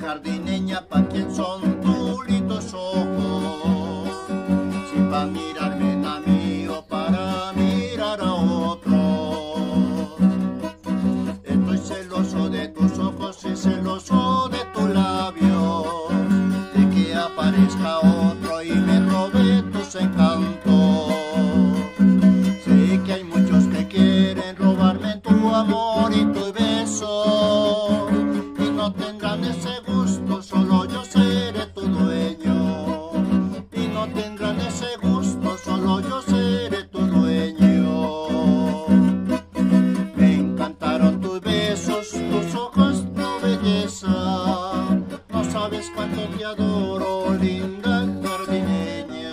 jardineña, ¿pa' quién son tus lindos ojos? Si pa' mirarme a mí o para mirar a otro. Estoy celoso de tus ojos y celoso de tu labio, de que aparezca otro y me robe tus encantos. Sé que hay muchos que quieren robarme tu amor y tu beso, y no tendrán ese gusto, solo yo seré tu dueño. Y no tendrán ese gusto, solo yo seré tu dueño. Me encantaron tus besos, tus ojos, tu belleza. No sabes cuánto te adoro, linda jardineña.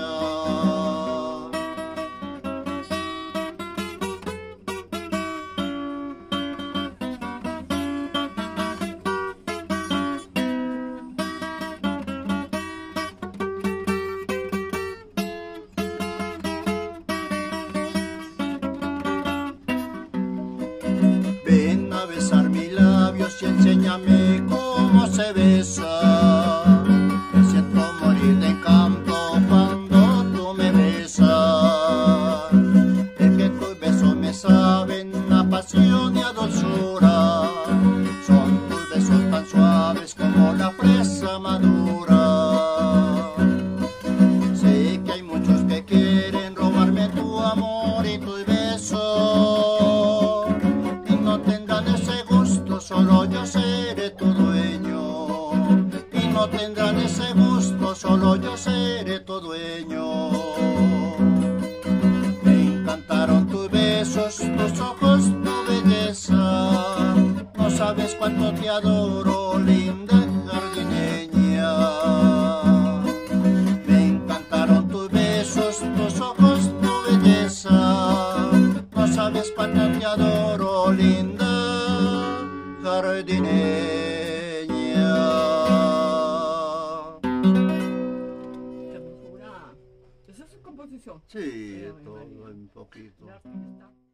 Ven a besar mis labios y enséñame cómo se besa. Me siento morir de encanto cuando tú me besas. Es que tus besos me saben a pasión y a dulzura. Son tus besos tan suaves como la fresa madura. Sé que hay muchos que quieren robarme tu amor y tu beso, y no tendrán ese gusto, solo yo seré tu dueño. Y no tendrán ese gusto, solo yo seré tu dueño. Me encantaron tus besos, tus ojos, tu belleza. No sabes cuánto te adoro, linda jardineña. Me encantaron tus besos, tus ojos, tu belleza. No sabes cuánto te adoro, linda jardineña. Esa es su composición. Sí, todo un poquito.